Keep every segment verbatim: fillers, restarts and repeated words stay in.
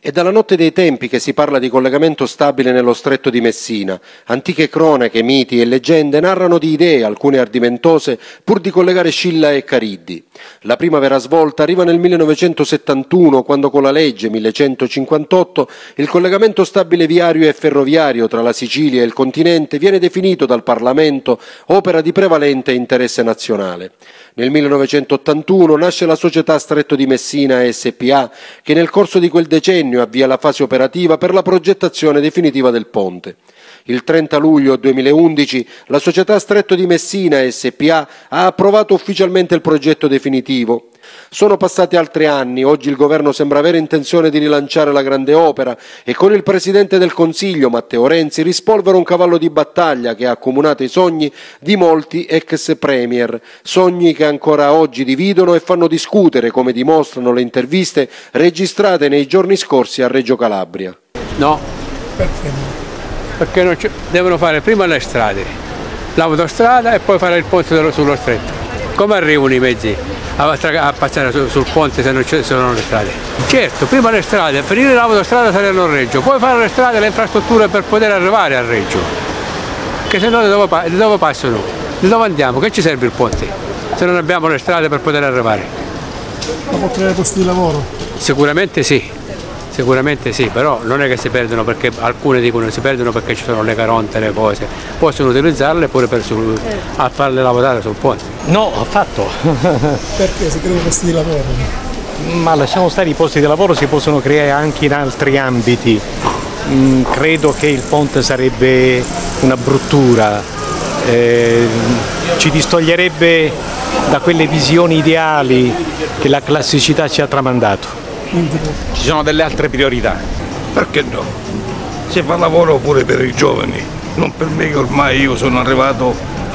È dalla notte dei tempi che si parla di collegamento stabile nello Stretto di Messina. Antiche cronache, miti e leggende narrano di idee, alcune ardimentose, pur di collegare Scilla e Cariddi. La prima vera svolta arriva nel millenovecentosettantuno, quando con la legge millecentocinquantotto il collegamento stabile viario e ferroviario tra la Sicilia e il continente viene definito dal Parlamento opera di prevalente interesse nazionale. Nel millenovecentottantuno nasce la società Stretto di Messina S P A, che nel corso di quel decennio avvia la fase operativa per la progettazione definitiva del ponte. Il trenta luglio duemilaundici la società Stretto di Messina S P A ha approvato ufficialmente il progetto definitivo. Sono passati altri anni, oggi il governo sembra avere intenzione di rilanciare la grande opera e con il Presidente del Consiglio, Matteo Renzi, rispolvere un cavallo di battaglia che ha accomunato i sogni di molti ex premier, sogni che ancora oggi dividono e fanno discutere, come dimostrano le interviste registrate nei giorni scorsi a Reggio Calabria. No. Perché no? Perché non devono fare prima le strade, l'autostrada e poi fare il ponte sullo stretto. Come arrivano i mezzi a, a passare sul, sul ponte se non ci sono le strade? Certo, prima le strade, finire l'autostrada saranno a Reggio, poi fare le strade e le infrastrutture per poter arrivare a Reggio. Che se no da dove, da dove passano? Da dove andiamo? Che ci serve il ponte? Se non abbiamo le strade per poter arrivare. Ma può creare posti di lavoro? Sicuramente sì. Sicuramente sì, però non è che si perdono perché alcune dicono che si perdono perché ci sono le caronte, le cose. Possono utilizzarle pure per sul, a farle lavorare sul ponte. No, affatto. Perché si creano posti di lavoro? Ma lasciamo stare, i posti di lavoro si possono creare anche in altri ambiti. Mm, credo che il ponte sarebbe una bruttura, eh, ci distoglierebbe da quelle visioni ideali che la classicità ci ha tramandato. Ci sono delle altre priorità. Perché no? Si fa lavoro pure per i giovani, non per me che ormai io sono arrivato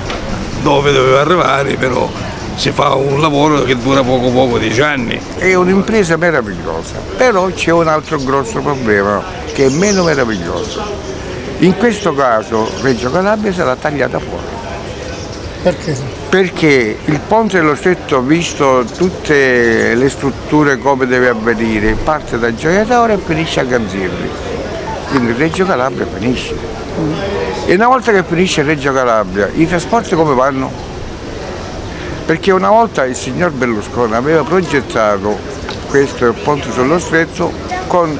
dove dovevo arrivare, però si fa un lavoro che dura poco poco, dieci anni. È un'impresa meravigliosa, però c'è un altro grosso problema che è meno meraviglioso. In questo caso Reggio Calabria sarà tagliata fuori. Perché? Perché il ponte dello Stretto, visto tutte le strutture come deve avvenire, parte da Gioia Tauro e finisce a Ganzirri. Quindi Reggio Calabria finisce. E una volta che finisce Reggio Calabria, i trasporti come vanno? Perché una volta il signor Berlusconi aveva progettato questo ponte sullo Stretto con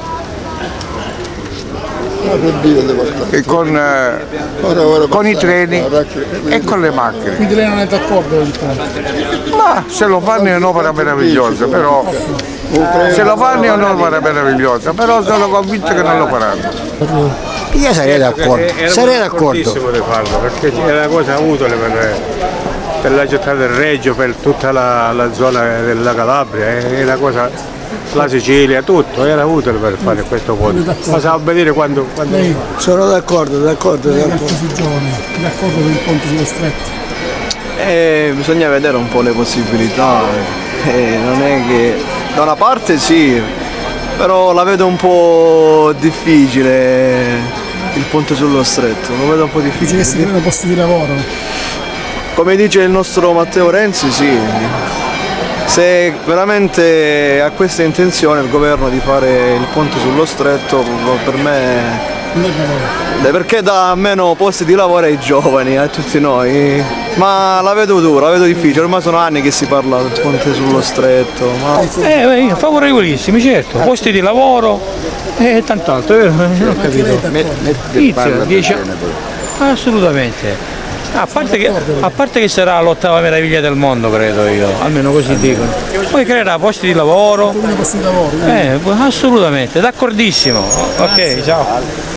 e con, eh, con i treni e con le macchine. Quindi lei non è d'accordo con il ponte? Ma se lo fanno è un'opera meravigliosa, però se lo fanno è un'opera meravigliosa, però sono convinto che non lo faranno. Io sarei d'accordo, sarei d'accordo. Di farlo, perché è una cosa utile per, per la città del Reggio, per tutta la, la zona della Calabria, è una cosa. La Sicilia, tutto, era utile per fare questo ponte. Ma sa vedere quando, quando... Lei sono d'accordo, d'accordo. Lei d'accordo. Giovani, d'accordo con il ponte sullo Stretto? Eh, bisogna vedere un po' le possibilità, eh, non è che da una parte sì, però la vedo un po' difficile il ponte sullo Stretto, lo vedo un po' difficile. Dice che si creano posti di lavoro? Come dice il nostro Matteo Renzi, sì. Se veramente ha questa intenzione il governo di fare il ponte sullo Stretto, per me perché dà meno posti di lavoro ai giovani, a tutti noi, ma la vedo dura, la vedo difficile, ormai sono anni che si parla del ponte sullo Stretto. Ma... Eh, favorevolissimi, certo, posti di lavoro e tant'altro, vero? Non ho capito. Inizia, dieci... Assolutamente. A parte, che, a parte che sarà l'ottava meraviglia del mondo, credo io, almeno così dicono. Poi creerà posti di lavoro. Posti di lavoro. Eh, assolutamente, d'accordissimo. Ok, ciao.